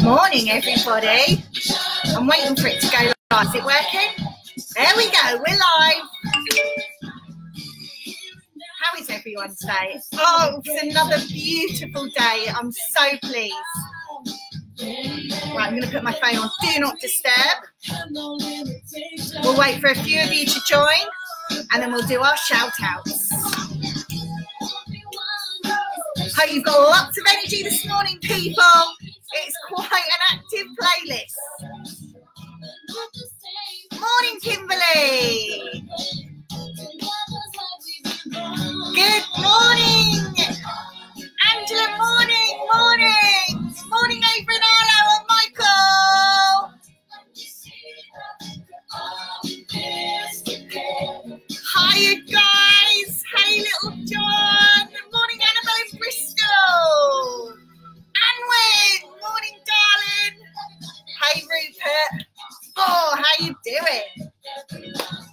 Morning, everybody. I'm waiting for it to go live. Is it working? There we go. We're live. How is everyone today? Oh, it's another beautiful day. I'm so pleased. Right, I'm going to put my phone on Do Not Disturb. We'll wait for a few of you to join, and then we'll do our shout-outs. Hope you've got lots of energy this morning, people. It's quite an active playlist. Morning, Kimberly. Good morning, Angela. Morning. Morning, Adrian, Arlo, and Michael. Hiya, guys. Hey, little John. Good morning, Annabelle in Bristol. Anwin. Morning, darling. Hey, Rupert. Oh, how you doing?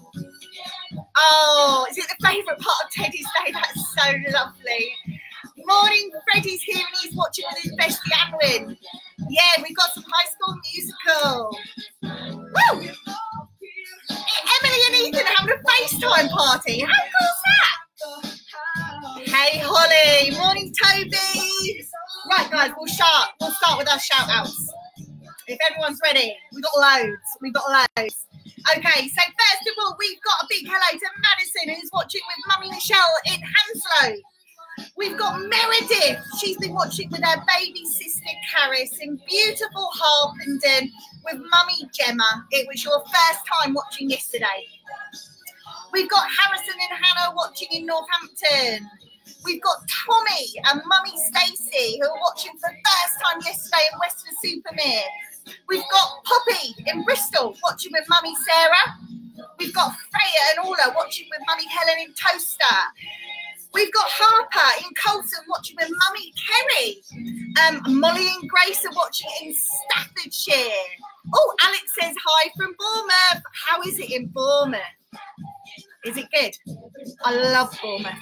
Oh, is it the favourite part of Teddy's day? That's so lovely. Morning, Freddie's here and he's watching with his bestie Anwin. Yeah, we've got some High School Musical. Woo! Emily and Ethan are having a FaceTime party. How cool is that? Hey, Holly. Morning, Toby. Right, guys, we'll start with our shout-outs. If everyone's ready, we've got loads. Okay, so first of all, we've got a big hello to Madison, who's watching with Mummy Michelle in Hounslow. We've got Meredith. She's been watching with her baby sister, Caris, in beautiful Harpenden with Mummy Gemma. It was your first time watching yesterday. We've got Harrison and Hannah watching in Northampton. We've got Tommy and Mummy Stacey, who are watching for the first time yesterday in Weston-super-Mare. We've got Poppy in Bristol watching with Mummy Sarah. We've got Freya and Orla watching with Mummy Helen in Toaster. We've got Harper in Colton watching with Mummy Kerry. Molly and Grace are watching in Staffordshire. Oh, Alex says hi from Bournemouth. How is it in Bournemouth? Is it good? I love Bournemouth.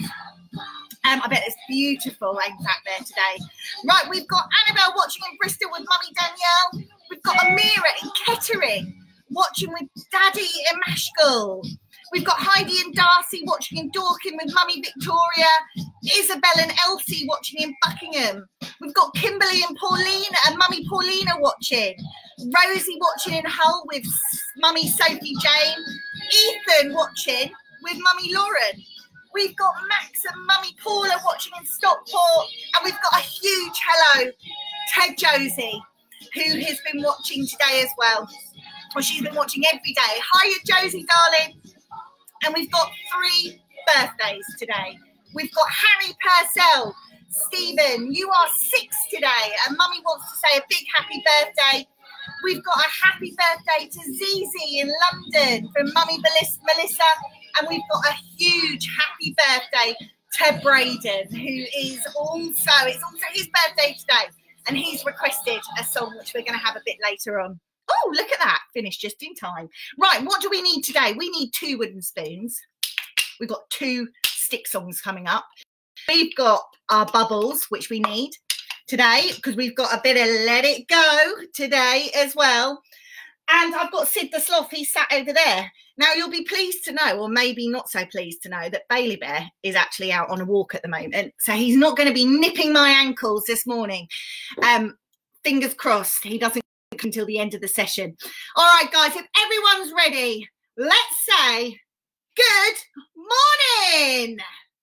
I bet it's beautiful, in fact, there today. Right, we've got Annabelle watching in Bristol with Mummy Danielle. We've got Amira in Kettering watching with Daddy in Mashgill. We've got Heidi and Darcy watching in Dorking with Mummy Victoria. Isabel and Elsie watching in Buckingham. We've got Kimberly and Paulina and Mummy Paulina watching. Rosie watching in Hull with Mummy Sophie Jane. Ethan watching with Mummy Lauren. We've got Max and Mummy Paula watching in Stockport. And we've got a huge hello to Josie, who has been watching today as well. Well, she's been watching every day. Hiya, Josie, darling. And we've got 3 birthdays today. We've got Harry Purcell. Stephen, you are 6 today. And Mummy wants to say a big happy birthday. We've got a happy birthday to Zizi in London from Mummy Melissa. And we've got a huge happy birthday to Braden, who is it's also his birthday today. And he's requested a song which we're going to have a bit later on. Oh, look at that. Finished just in time. Right, what do we need today? We need 2 wooden spoons. We've got 2 stick songs coming up. We've got our bubbles, which we need today, because we've got a bit of Let It Go today as well. And I've got Sid the Sloth. He's sat over there. Now, you'll be pleased to know, or maybe not so pleased to know, that Bailey Bear is actually out on a walk at the moment. So he's not going to be nipping my ankles this morning. Fingers crossed he doesn't come until the end of the session. All right, guys, if everyone's ready, let's say good morning.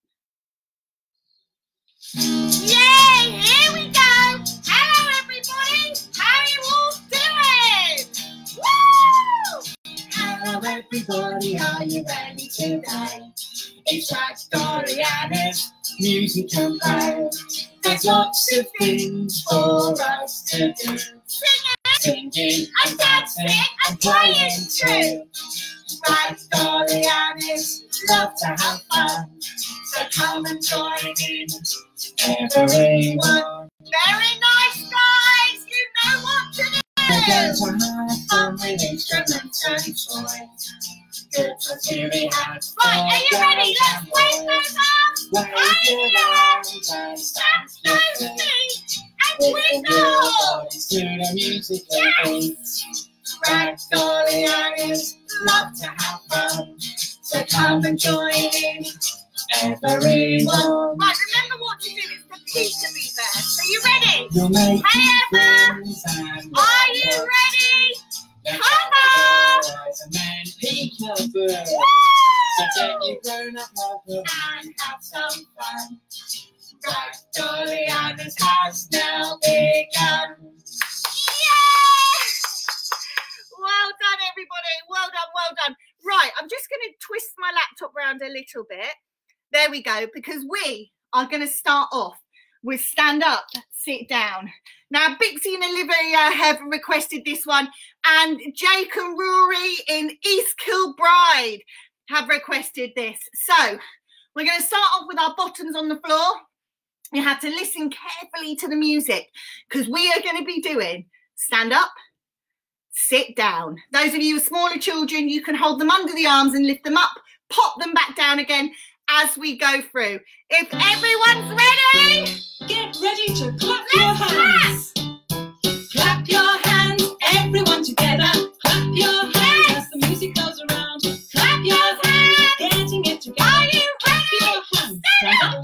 Yay, here we go. Hello, everybody. How are you all doing? Woo! Hello everybody, are you ready today? It's Ragdolly and it's music and play. There's lots of things for us to do. Singing and dancing and playing too. Ragdolly and it's love to have fun. So come and join in, everyone. Very nice, guys. You know what to do. We're going to have fun with instruments and toys. Good to really have fun. Right, are you ready? Let's wave those arms. Wave your arms and stamp your feet. And bodies to the music and beats. Ragdolly Annies love to have fun, so come and join in, everyone. Right, remember what to do. It's the peekaboo verse. Are you ready? You'll make Hey, Emma. Are you ready? Come on! And then peekaboo. So get your grown-up helper and have some fun. Ragdolly Annies has now begun. Well done, everybody. Well done, well done. Right, I'm just going to twist my laptop around a little bit. There we go, because we are going to start off with stand up, sit down. Now, Bixie and Olivia have requested this one, and Jake and Rory in East Kilbride have requested this. So we're going to start off with our bottoms on the floor. You have to listen carefully to the music, because we are going to be doing stand up, sit down. Those of you with smaller children, you can hold them under the arms and lift them up, pop them back down again as we go through. If everyone's ready, get ready to clap your hands. Clap your hands, everyone together. Clap your hands as the music goes around. Clap your hands, getting it together. Are you Clap ready? your hands. Stand up.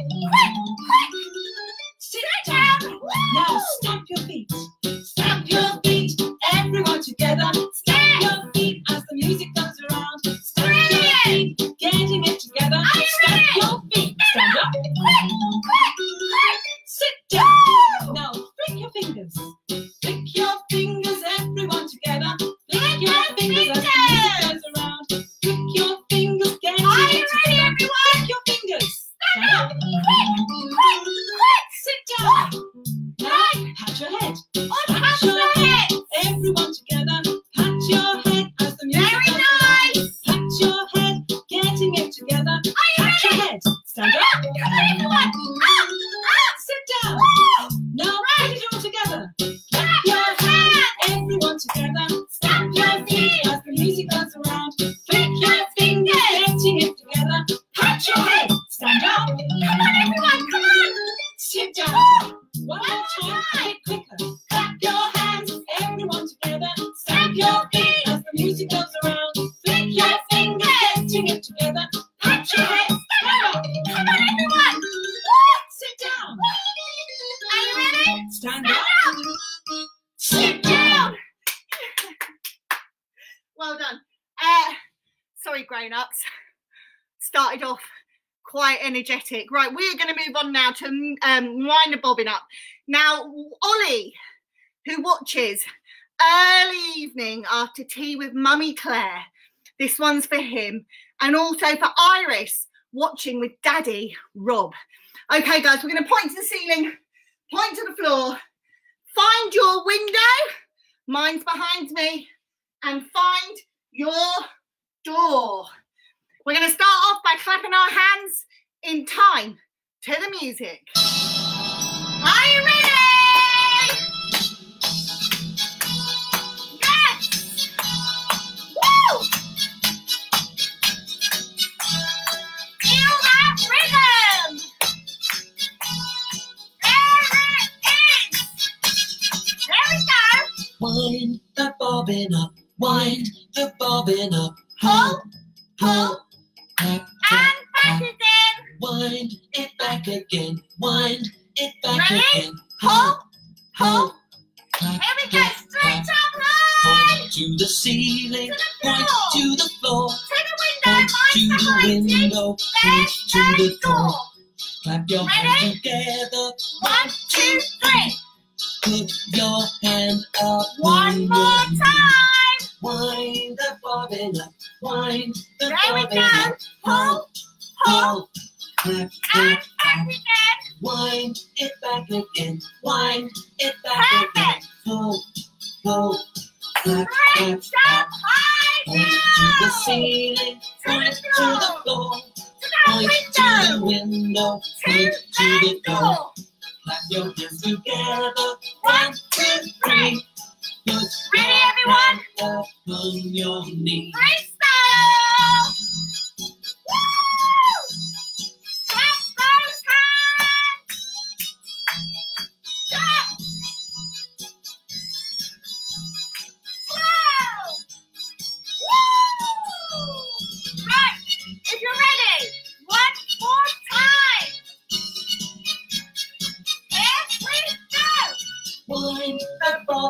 Sit down. Now stamp your feet. Stamp your feet, everyone together. Stamp your feet as the music goes around. Stamp your feet, getting it together. Stamp your feet. Stand up. Sit down. Now flick your fingers. Flick your fingers, everyone together. Flick your fingers as the music goes around. Flick your fingers, getting it together. Flick your fingers. Stand up. Sit down. Now pat your head. Pat your head. Everyone together. Pat your head as the music goes around. Pat your head, getting it together. Pat your head. Stand up. Sit down. Now put it all together. Clap your hands. Everyone together. Stamp your feet as the music goes around. Flick your fingers, getting it together. Pat your head. Stand up. Come on, everyone. Come on. Sit down. One more time. A bit quicker. Clap your hands. Everyone together. Stamp your feet as the music goes around. Flick your fingers, getting it together. Pat your head. Stand up. Come on, everyone. Sit down. Are you ready? Stand up. Sit down. Well done. Sorry, grown-ups. Started off quite energetic. Right, we are going to move on now to wind the bobbin up. Now, Ollie, who watches early evening after tea with Mummy Claire, this one's for him. And also for Iris, watching with Daddy Rob. Okay, guys, we're going to point to the ceiling, point to the floor, find your window, mine's behind me, and find your door. We're going to start off by clapping our hands in time to the music. Are you ready? Yes! Woo! Feel that rhythm! There we go. Wind the bobbin up. Wind the bobbin up. Pull, pull, clap, and clap, back clap. again. Wind it back again. Wind it back Ready? again. Pull, pull. Clap, Here we go. clap, Straight clap. up line. Point to the ceiling. To the Point floor. to the floor. To the Point to window. Mine's the behind you. window. Point There's to the the door. Clap your Ready? hands together. 1, 2, 3. Put your hand up. One more time. Wind the bobbin up. Wind the There we bobbin go. up. Pull, pull, Clap, and clap, back clap. again. Wind it back again. Wind it back again. Perfect. Pull, pull, clap, clap, Straight clap. up high Point to the down. ceiling. Point to the floor. To the Point to the window. window. To Point to the the door. door. Clap your hands together. 1, 2, 3. Put Ready, your everyone? hand up on your knee. Freestyle. Woo! Clap those hands. Yeah.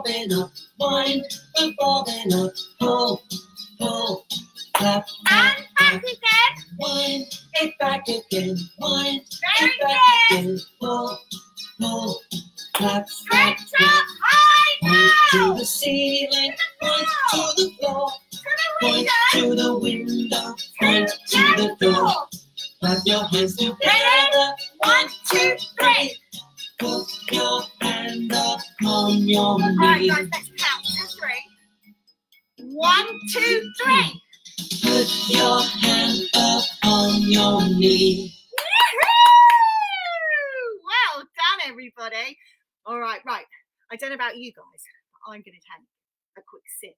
bobbing up, wind, bobbing up, pull, pull, clap, And back again. wind, it back again, wind, Very it back good. again, pull, pull, clap, Straight clap, up high point to now. the ceiling, point to the floor, To the point window. to the window, point to the door. Clap your hands together, 1, 2, 3. put your hand up on your All right, knee. guys, let's count to 3. 1, 2, 3. Put your hand up on your knee. Woohoo! Well done, everybody. All right, right. I don't know about you guys, but I'm going to take a quick sip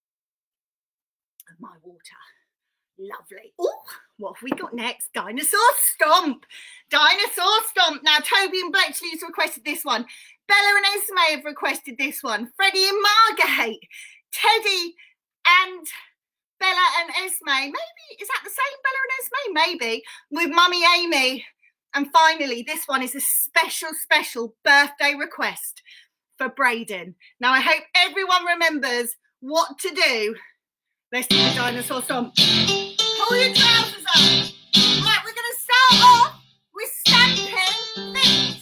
of my water. Lovely. Oh, what have we got next? Dinosaur Stomp. Dinosaur Stomp. Now, Toby and Bletchley's requested this one. Bella and Esme have requested this one. Freddie and Margate. Teddy and Bella and Esme. Maybe, is that the same Bella and Esme? Maybe. With Mummy Amy. And finally, this one is a special, special birthday request for Braden. Now, I hope everyone remembers what to do. Let's do the Dinosaur Stomp. Pull your trousers up. Right, we're going to start off with stamping things.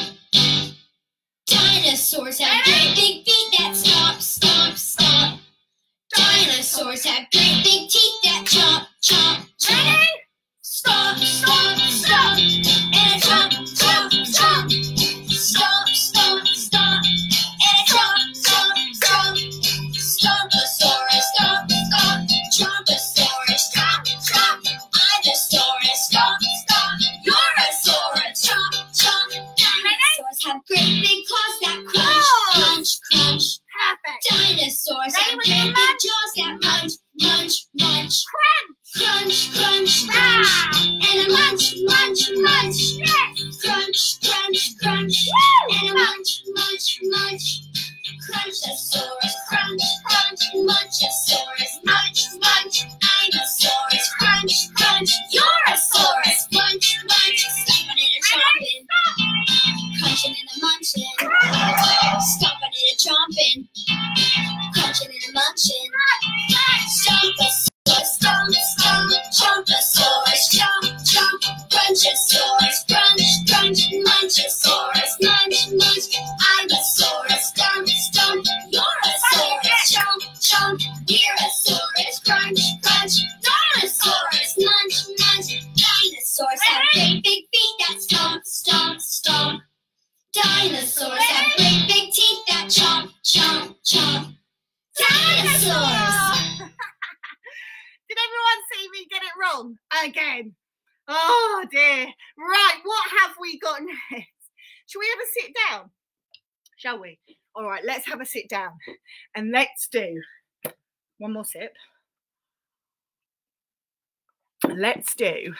Dinosaurs have great big feet that stomp, stomp, stomp. Dinosaurs have great big teeth that chomp, chomp, chomp. Ready? Stomp, stomp, stomp. And a chomp, chomp, chomp. Stomp, stomp, stomp. And a chomp, chomp, chomp. Stomposaurus, stomp, stomp. Chomposaurus, chomp, chomp. Inosaurus, stomp, stomp. Eurosaurus, chomp, chomp. Dinosaurs have great big claws that crunch, crunch, crunch. Perfect. Dinosaurs Ready have with great the big munch? jaws that munch, munch, munch. Crunch. Crunch, crunch, crunch. Ah. And a munch, munch, munch. Yes. Crunch, crunch, crunch. Woo. And a munch, munch, munch. Crunchosaurus, crunch, crunch. Munchosaurus, munch, munch. Dinosaurs, crunch, crunch. Eurosaurus, munch, munch. Stomping and a chomping. Crunching and a munching. Stomping and a chomping. Crunching and a munching. Stomposaurus, stomp, stomp. Chomposaurus, chomp, chomp. Crunchosaurus, crunch, crunch. Munchosaurus, munch, munch. Inosaurus, stomp, stomp. Eurosaurus, chomp, chomp. Werosaurus, crunch, crunch. Dinosaurus, munch, munch. Dinosaurs have great big feet that stomp, stomp, stomp. Dinosaurs have great big teeth that chomp, chomp, chomp. Dinosaurs! Did everyone see me get it wrong again? Oh dear. Right, what have we got next? Shall we have a sit down? Shall we? All right, let's have a sit down. And let's do one more sip. Let's do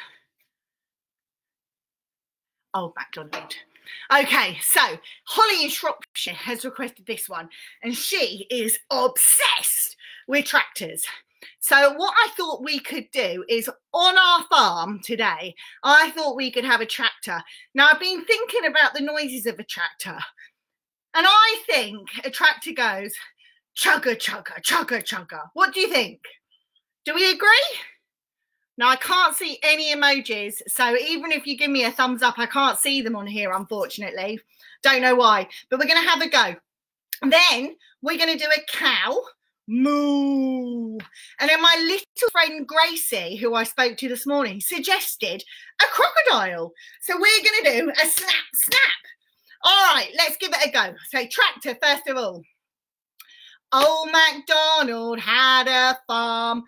Old MacDonald. Okay, so Holly in Shropshire has requested this one, and she is obsessed with tractors. So what I thought we could do is on our farm today, I thought we could have a tractor. Now, I've been thinking about the noises of a tractor, and I think a tractor goes chugga, chugga, chugga, chugga. What do you think? Do we agree? Now, I can't see any emojis, so even if you give me a thumbs up, I can't see them on here, unfortunately. Don't know why, but we're going to have a go. Then we're going to do a cow, moo. And then my little friend Gracie, who I spoke to this morning, suggested a crocodile. So we're going to do a snap, snap. All right, let's give it a go. So tractor, first of all. Old MacDonald had a farm.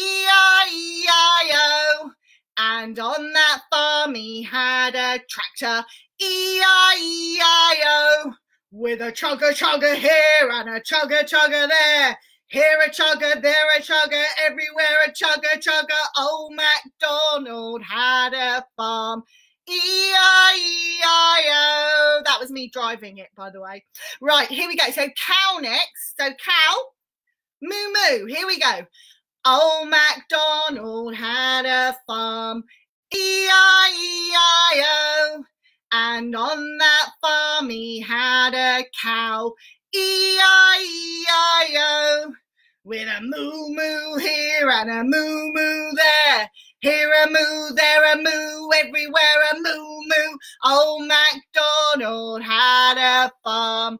E-I-E-I-O, and on that farm he had a tractor, E-I-E-I-O, with a chugga chugga here and a chugga chugga there, here a chugga, there a chugga, everywhere a chugga chugga. Old MacDonald had a farm, E-I-E-I-O. That was me driving it, by the way. Right, here we go. So cow next. So cow, moo moo. Here we go. Old MacDonald had a farm, E-I-E-I-O, and on that farm he had a cow, E-I-E-I-O. With a moo moo here and a moo moo there. Here a moo, there a moo, everywhere a moo moo. Old MacDonald had a farm.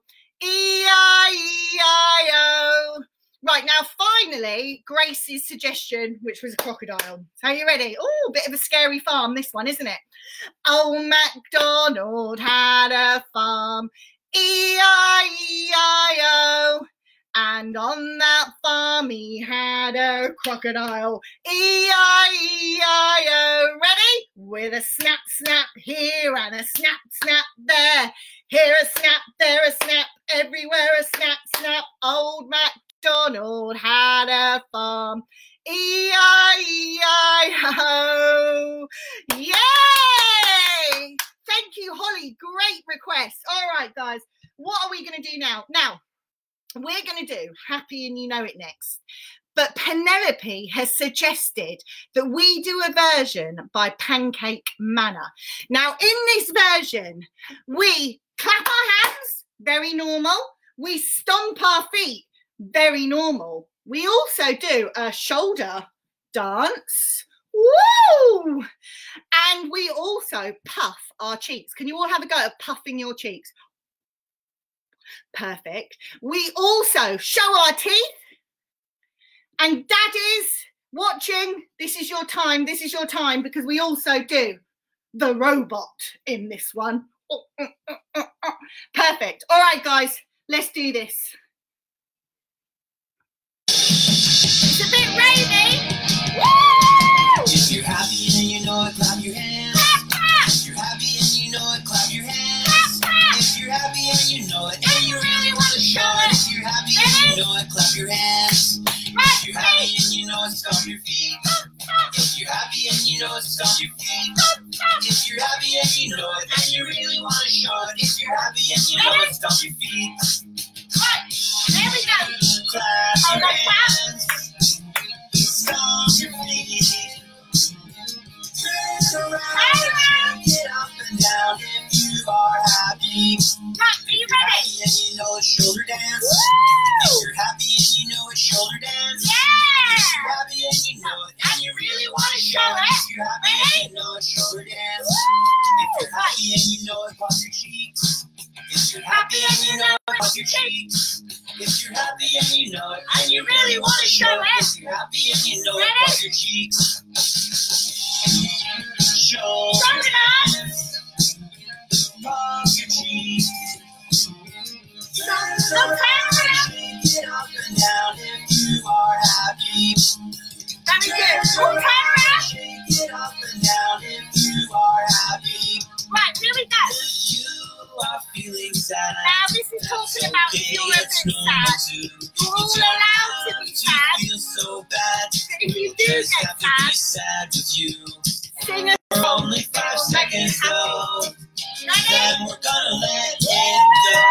E-I-E-I-O. Right, now finally, Grace's suggestion, which was a crocodile. So are you ready? Oh, a bit of a scary farm, this one, isn't it? Old MacDonald had a farm. E-I-E-I-O. And on that farm he had a crocodile. E-I-E-I-O. Ready? With a snap, snap here and a snap, snap there. Here a snap, there a snap, everywhere a snap, snap. Old MacDonald had a farm. E-I-E-I-O. Yay! Thank you, Holly. Great request. All right, guys. What are we going to do now? Now, we're going to do Happy and You Know It next. But Penelope has suggested that we do a version by Pancake Manor. Now, in this version, we clap our hands, very normal. We stomp our feet, very normal. We also do a shoulder dance. Woo! And we also puff our cheeks. Can you all have a go at puffing your cheeks? Perfect. We also show our teeth. And daddies watching, this is your time. This is your time, because we also do the robot in this one. Perfect. All right, guys, let's do this. It's a bit rainy. Woo! If you're happy and you know it, clap your hands. If you're happy and you know it, clap your hands. If you're happy and you know it, and you really want to show it. If you're happy and you know it, clap your hands. If you're happy and you know it, stomp your feet. If you're happy and you know it, stomp your feet. If you're happy and you know it, and you really want to show it. If you're happy and you know it, stomp your feet. There we go. Clap your hands. Stomp your feet. Turn around, get up and down if you are happy. Right, are you ready? Happy and you know it, shoulder dance. Woo! If you're happy and you know it, shoulder dance. Yeah! If you're happy and you know it, and you really want to show it. If you're happy and you know it, shoulder dance. Woo! If you're happy and you know it, pop your cheeks. If you're happy and you know it, pop your cheeks. If you're happy and you know it, and you really want to show it. If you're happy and you know it, pop your cheeks. Shoulder dance. Pop your cheeks. Turn around, shake it up and down if you are happy. Very good. Turn around. Shake it up and down if you are happy. Right, here we go. If you are feeling sad, Now this is talking about if you're a bit sad. You're all allowed to be sad. Feel so bad. But if you do Just get have to be sad, sad with you. sing a For song. only 5 seconds though. Ready? Then we're gonna let it go.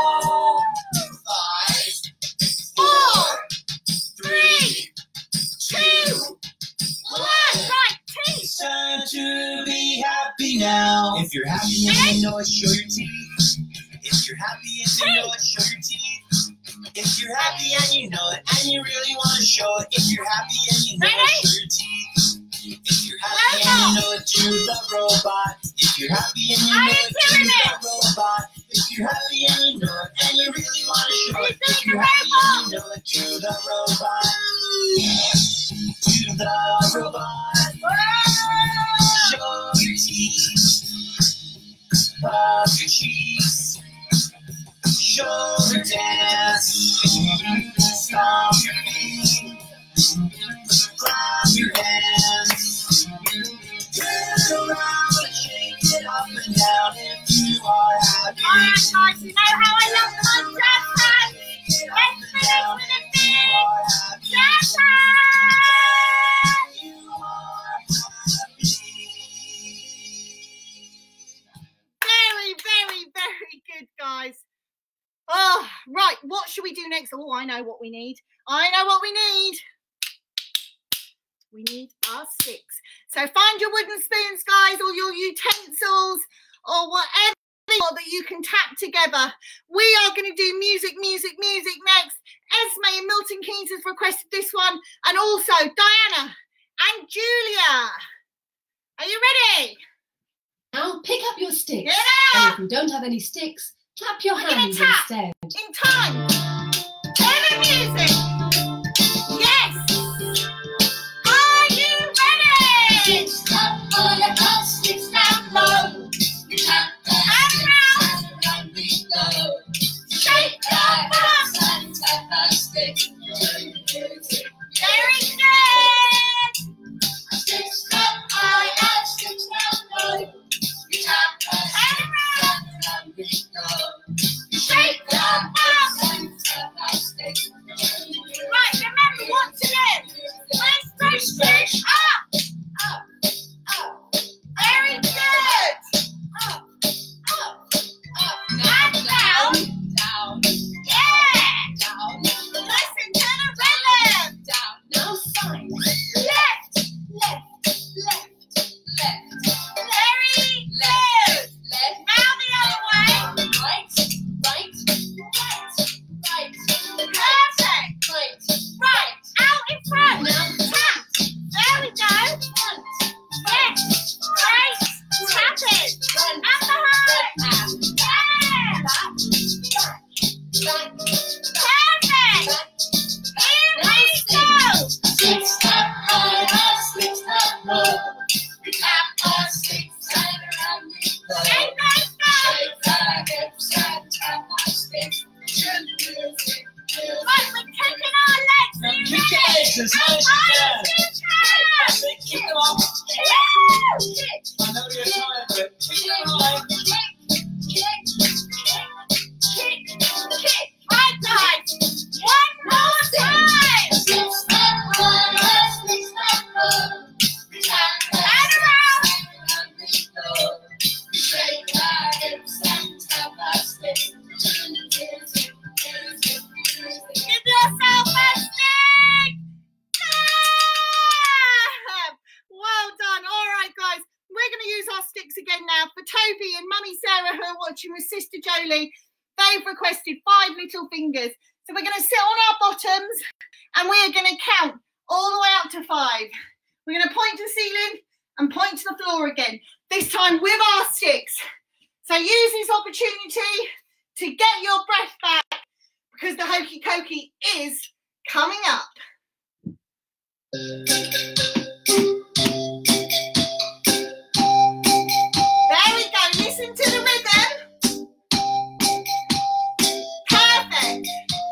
5, 4, 3, 2, 1. Right, teeth. It's time to be happy now. If you're happy and you know it, show your teeth. If you're happy and you know it, show your teeth. If you're happy and you know it, and you really want to show it. If you're happy and you know it, show your teeth. If you're happy and you know it, do the robot. If you're happy and you know it, do the robot. If you're happy and you know it, and you really want to show it. If you're happy and you know it, do the robot. Do the robot. Show your teeth. Puff your cheeks. Shoulder dance. Stomp your feet. Clap your hands. Turn around and shake it up and down if you are happy. Alright, guys, you know how I love contrast hands. Shake it up Let's and finish down with a if you big are happy. jazz hands. You are happy. Very, very, very good, guys. Oh, right. What should we do next? Oh, I know what we need. I know what we need. We need our sticks. So find your wooden spoons, guys, or your utensils, or whatever you more that you can tap together. We are going to do music next. Esme and Milton Keynes has requested this one, and also Diana and Julia. Are you ready? Now pick up your sticks. Yeah. And if you don't have any sticks, clap your hands instead. In time. Hear the music. Yes. Are you ready? Sticks up on the bus, sticks down low. Tap the sticks and around we go. Shake your bus and tap the sticks. Very good. Sticks up high and sticks down low. Tap the sticks and around we go. Shake your bus and tap the sticks. Right, remember what to do. Let's push sticks up. Up. Up. Very good. Up. Up. Up. And down. Down. Yeah. Down. Listen to the rhythm. Down. Now sign. Left. Left. Left. Left. Very good. Left. Now the other way. Right. Right. Right. Right. Perfect. Right. Right. Out in front. Now Tap. There we go. front. Yes. Great. Tap it. Front. And behind. Yeah. Back. Back. Perfect. Here we go. Sticks up high, sticks up low. We tap our sticks and around we go. Shake those toes. Shake our hips and tap our sticks. Music. Right, we're taking our legs. Are you Keep your ready? legs as high as you can. That's it, keep them up. I know you're tired, but keep them high. Right, guys. One more time. Sticks up high, sticks up low. We tap our sticks and around we go. We shake our hips and tap our sticks. Music. Give yourself a stick. Well done. All right, guys. We're going to use our sticks again now for Toby and Mummy Sarah, who are watching with Sister Jolie. They've requested 5 little fingers. So we're going to sit on our bottoms and we are going to count all the way up to 5. We're going to point to the ceiling and point to the floor again, this time with our sticks. So use this opportunity to get your breath back because the hokey cokey is coming up. There we go. Listen to the rhythm. Perfect.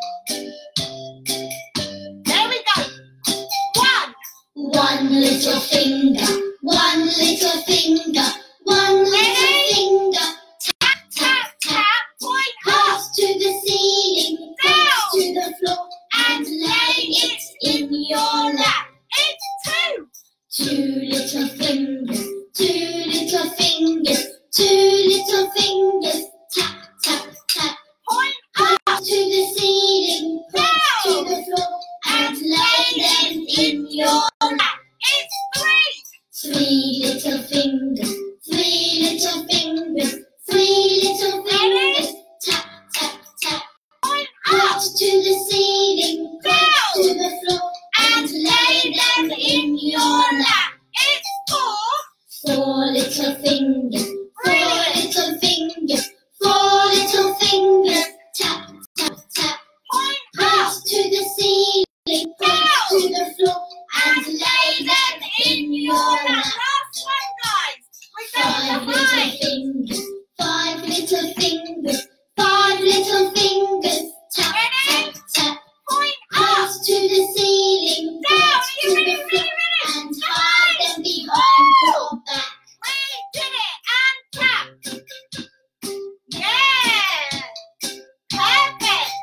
There we go. 1. One little finger, one little finger, one little finger. Tap, tap, tap. Point up. Pass to the ceiling, pass to the floor, and lay it in your lap. It's 2. 2 little fingers, 2 little fingers, 2 little fingers. Tap, tap, tap. Point Pass to the ceiling, pass to the floor, and lay them in your lap. It's 3. 3 little fingers, 3 little fingers, 3 little fingers. Tap, tap, tap. Point Pass to the ceiling, pass to the floor, and lay them in your lap. It's 4. 4 little fingers, 4 little fingers, 4 little fingers. Tap, tap, tap. Point Pass to the ceiling, pass to the floor, and lay them in your lap. Last one, guys. We're 5 going to little 5. fingers, 5 little fingers, 5 little fingers. Tap, tap, tap. Point Pass to the ceiling, down. pass Are to you the ready? floor, Ready? and hide them behind your back. We did it. And tap. Yeah. Perfect.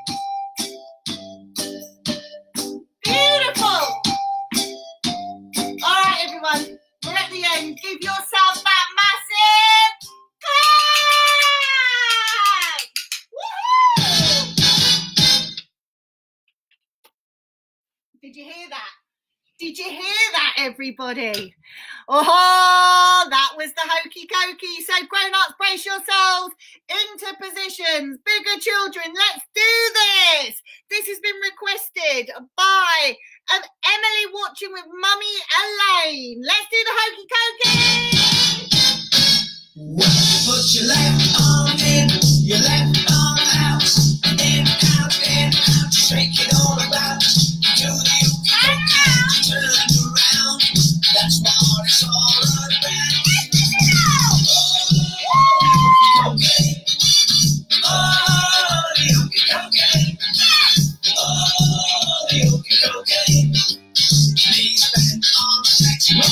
Beautiful. All right, everyone. We're at the end. Give yourself that massive clap. Woohoo! Did you hear that? Did you hear that, everybody? Oh, that was the hokey cokey. So grown-ups, brace yourselves into positions. Bigger children, let's do this. This has been requested by Emily watching with Mummy Elaine. Let's do the hokey cokey. Put your left arm in, your left arm out, in, out, shake it all about. Do the hokey cokey, turn around. That's what it's all about. Okay. Oh, the hokey cokey. Oh, the hokey cokey. Knees bent on sexual.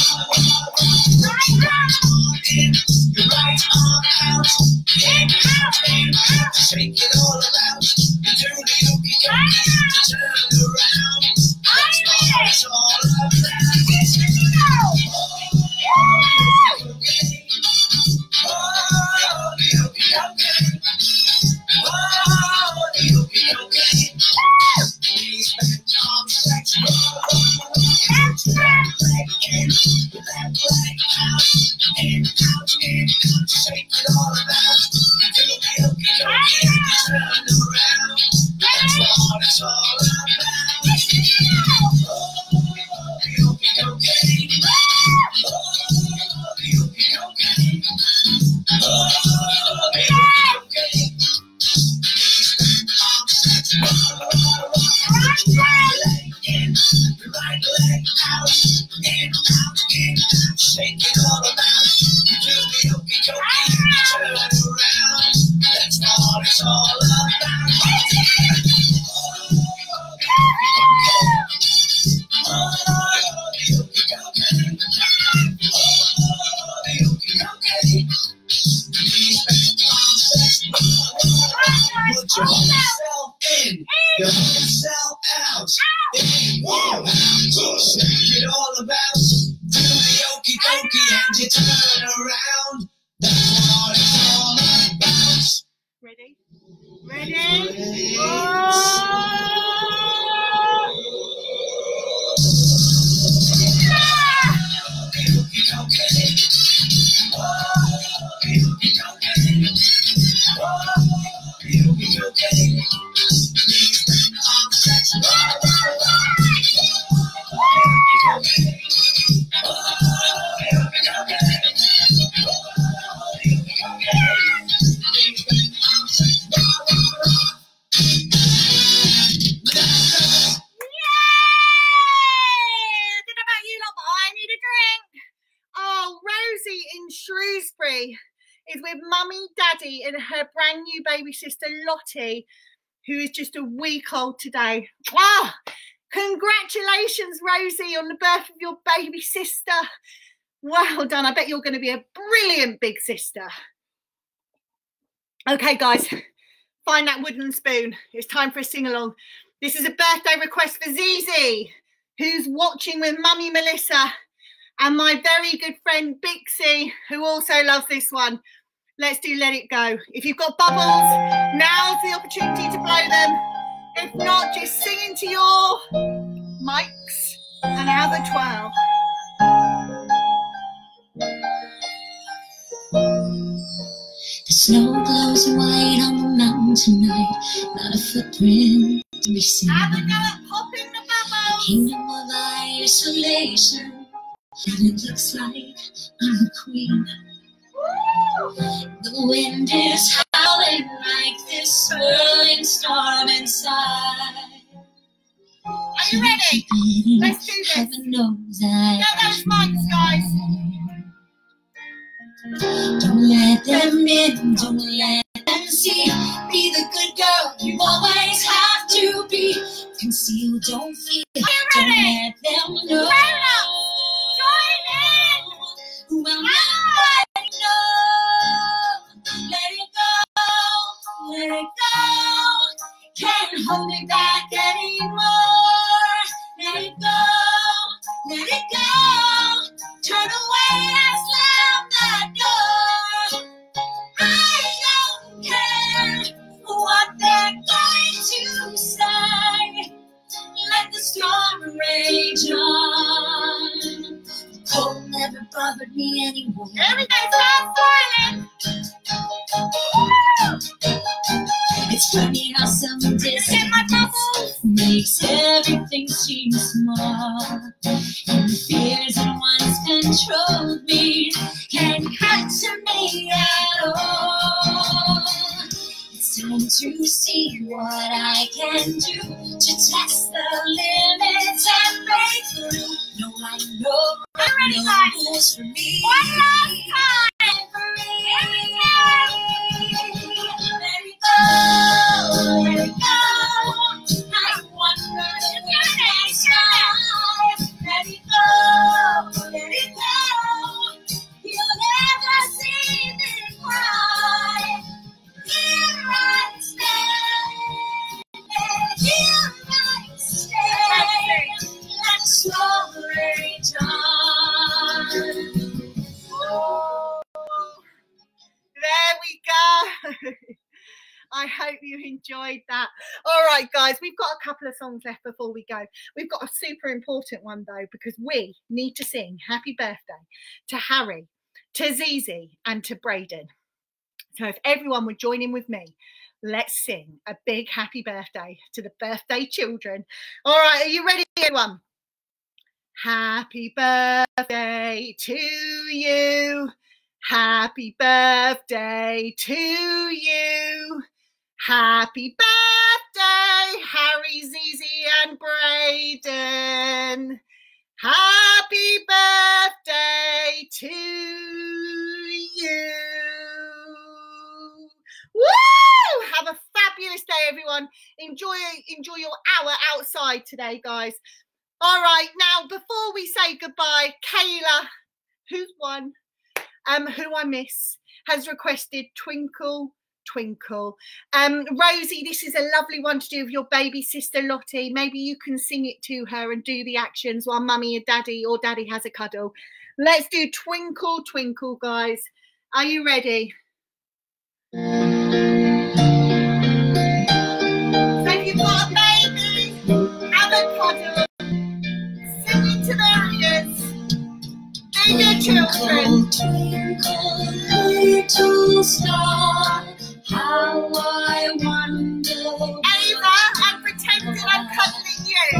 In, your right arm out. In, out, shake it all about. Do the hokey cokey to turn around. That's what it's all about. Shake it all about. Do the hokey cokey, turn around. That's what it's all about. Oh, the hokey cokey. Oh, the hokey cokey. Oh, the hokey cokey. Right leg out, in, out, shake it all about. Do the hokey cokey, turn around. That's what it's all about. Oh, the hokey cokey. Oh, the hokey cokey. Knees bent on put your whole self in, your whole self out. Shake it all about. Do the hokey cokey and you turn around. That's what it's all about. Ready? Ready? Oh! The hokey cokey. Oh, the hokey cokey. Oh, the hokey cokey. Knees bent on sexual. Is with Mummy, Daddy and her brand new baby sister Lottie, who is just a week old today. Ah, congratulations, Rosie, on the birth of your baby sister. Well done. I bet you're going to be a brilliant big sister. Okay, guys, find that wooden spoon. It's time for a sing-along. This is a birthday request for Zizi, who's watching with Mummy Melissa, and my very good friend Bixie, who also loves this one. Let's do Let It Go. If you've got bubbles, now's the opportunity to blow them. If not, just sing into your mics and have a twirl. The snow glows white on the mountain tonight, not a footprint to be seen. Have a go at popping the bubbles. Kingdom of isolation, and it looks like I'm the queen. The wind is howling like this swirling storm inside. Are you ready? Let's do this. Heaven knows I Get those mics, guys. don't let them in, don't let them see. Be the good girl you always have to be. Conceal, don't feel, don't let them know. Join in. Well, now I know. Let it go, let it go. Can't hold it back anymore. Let it go, let it go. Turn away and slam that door. I don't care what they're going to say. Let the storm rage on. Cold never bothered me anymore. Everything's not smiling. It's funny how some distance makes everything seem small. And the fears that once controlled me can't capture me at all. It's time to see what I can do to test the limits and break through. No, I know no rules for me. One last time. Let it go, let it go. I wonder if you're next time. Let it go, let it go. You'll never see me cry. Here I stand, here I stand, like a story done. Oh, there we go. I hope you enjoyed that. All right, guys, we've got a couple of songs left before we go. We've got a super important one, though, because we need to sing happy birthday to Harry, to Zizi, and to Braden. So if everyone would join in with me, let's sing a big happy birthday to the birthday children. All right, are you ready, everyone? Happy birthday to you. Happy birthday to you. Happy birthday, Harry, Zizi, and Braden. Happy birthday to you. Woo! Have a fabulous day, everyone. Enjoy your hour outside today, guys. All right, now before we say goodbye, Kayla, who's won, who I miss, has requested Twinkle, Twinkle. Rosie, this is a lovely one to do with your baby sister Lottie. Maybe you can sing it to her and do the actions while mummy and daddy or daddy has a cuddle. Let's do Twinkle, Twinkle, guys. Are you ready? So if you've got a baby, have a cuddle, sing it to their ears. Do your children. Twinkle, little star, how I wonder. Ava, I'm pretending I'm cuddling you.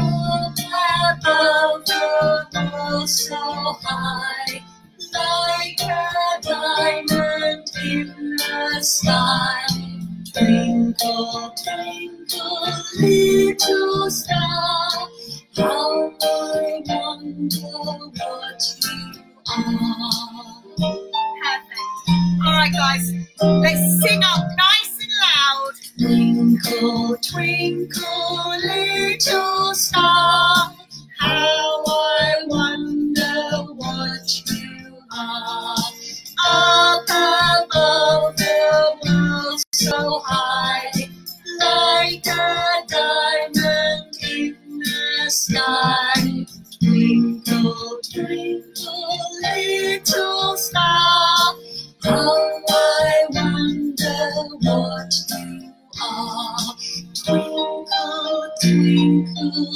Above the world so high, like a diamond in the sky. Twinkle, twinkle, little star, how I wonder what you are. Perfect. All right, guys, let's sing up nice and loud. Twinkle, twinkle, little star, how I wonder what you are. Up above the world so high, like a diamond in the sky. Twinkle, twinkle, little star, how I wonder what you are. Twinkle, twinkle,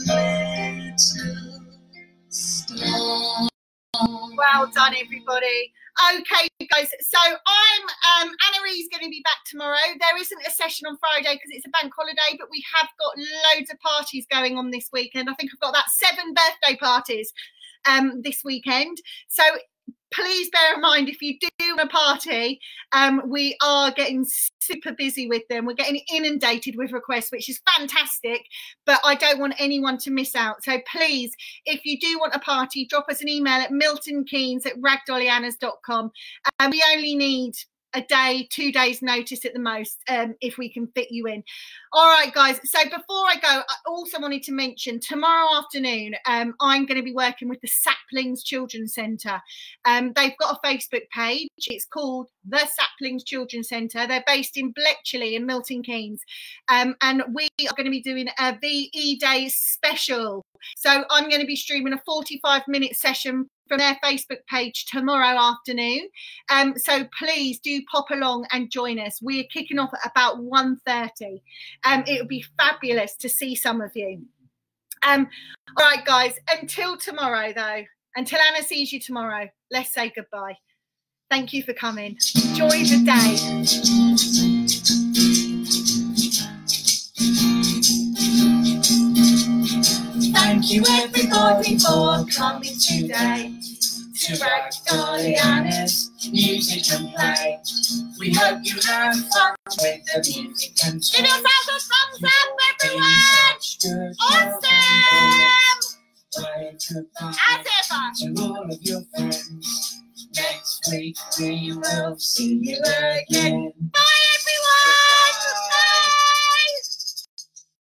little star. Well done, everybody. Okay, guys, so I'm Anna-Ree's going to be back tomorrow. There isn't a session on Friday because it's a bank holiday, but we have got loads of parties going on this weekend. I think I've got about 7 birthday parties this weekend. So please bear in mind, if you do a party, we are getting super busy with them. We're getting inundated with requests, which is fantastic, but I don't want anyone to miss out. So please, if you do want a party, drop us an email at miltonkeynes@ragdollyannas.com. We only need a day, 2 days notice at the most, if we can fit you in. All right, guys, so before I go, I also wanted to mention tomorrow afternoon, I'm going to be working with the Saplings Children's Centre. They've got a Facebook page. It's called the Saplings Children's Centre. They're based in Bletchley in Milton Keynes, and we are going to be doing a VE Day special. So I'm going to be streaming a 45-minute session from their Facebook page tomorrow afternoon. So please do pop along and join us. We're kicking off at about 1:30. It would be fabulous to see some of you. All right, guys, until tomorrow, though, until Anna sees you tomorrow, let's say goodbye. Thank you for coming. Enjoy the day. Thank you everybody for coming today to Ragdolly and its music and play. We hope you have fun with the music and Give play. yourself a thumbs up, everyone! Awesome! Goodbye As ever. to all of your friends. Next week we will see you again. Bye,